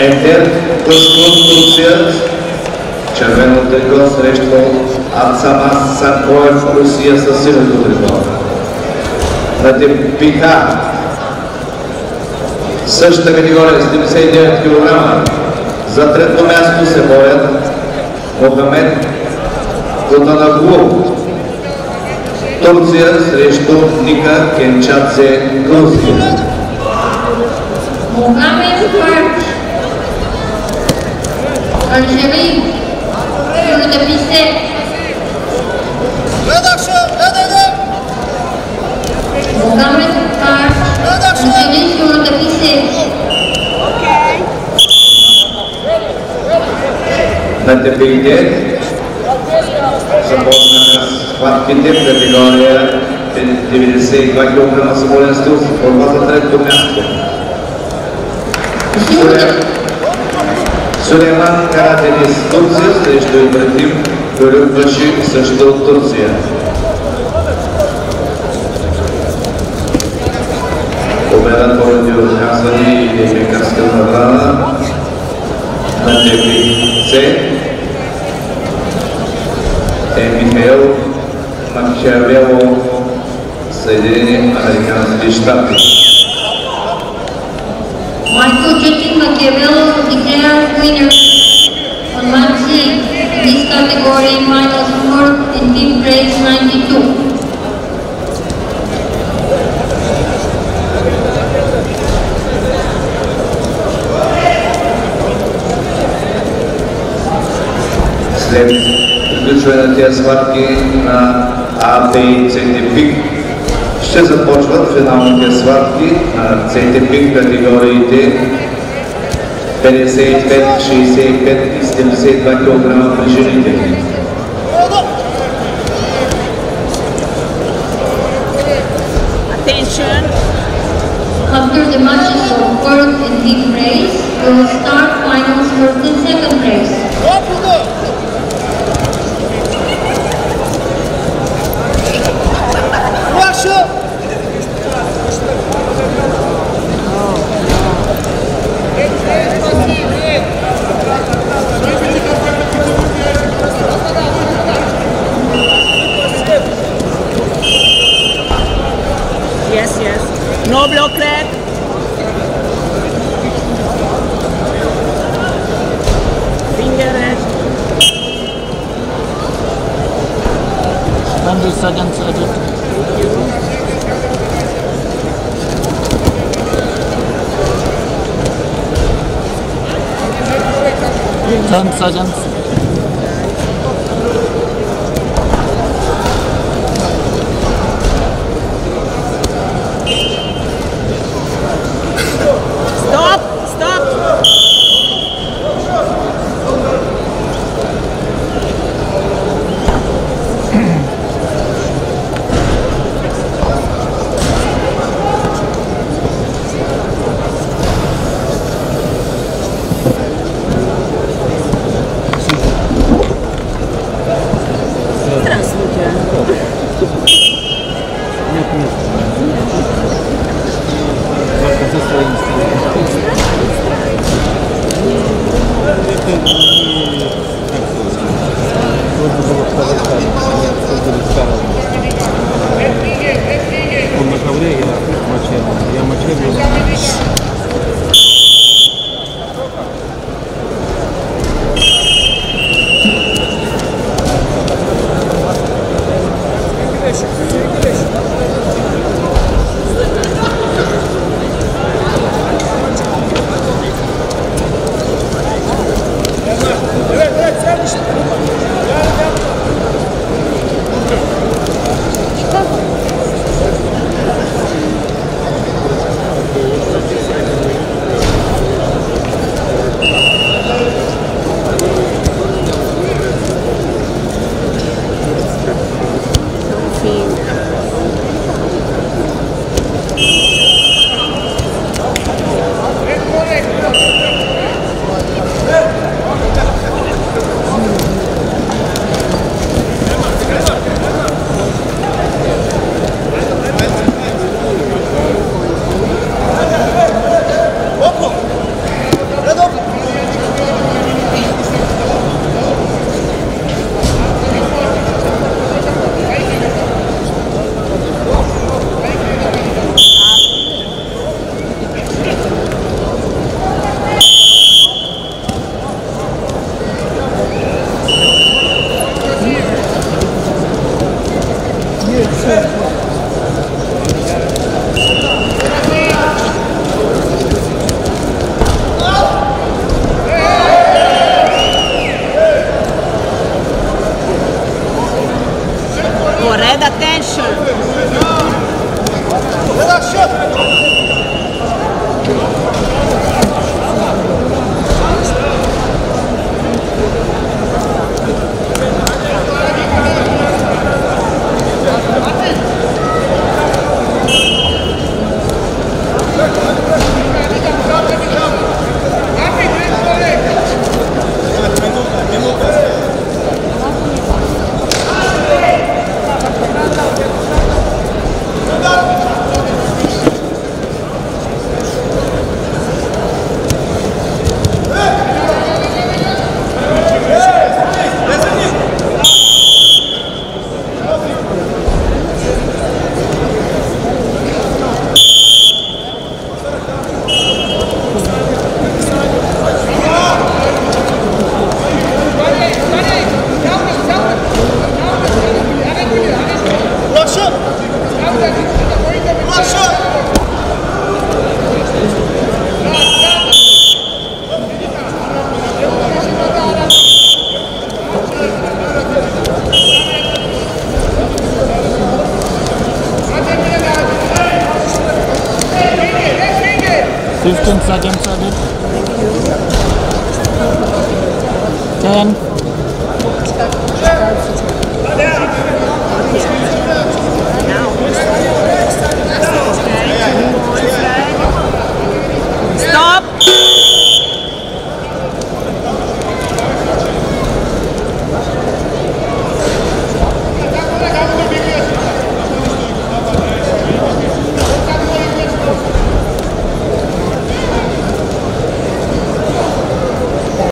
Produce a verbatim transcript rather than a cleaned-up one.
Етер Пъсков Турция, червено трико срещу Ацамас Санкоев Русия със силното трико. На Тепиха същата категория седемдесет и девет килограма. За трето място се борят Мохамед Котанаглу, Турция срещу Ника Кенчадзе, Грузия. Mohamed Farj, Algérie, sur le tapis. Mohamed Farj, Algérie, sur le tapis. На Тепиите започнаха схватките в категория деветдесет и два килограма свободен стил с борба за трето място. Сулейман Караденис, Турция срещу Ибрахим Курюкбаши, също от Турция. Победа поради отказване или лекарска забрана на Тепице е Михаил Макиавело, Съединени американски щати. Michael Jackie Machiavello declared winner on Mat C in this category minus fourth in team race ninety-two. След приключване на тези схватки на А, Б и С пик ще започват финалните схватки на С пик категориите петдесет и пет, шейсет и пет и седемдесет и два килограма при жените. After the matches of fourth and fifth race, we will start finals first and second race. Yes, yes. No block red. Finger red. Hundred seconds edit. Ten seconds. Stop! Stop! ten seconds, Sergeant. ten.